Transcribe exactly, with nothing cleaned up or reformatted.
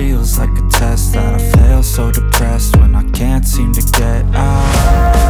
feels like a test that I fail, so depressed when I can't seem to get out.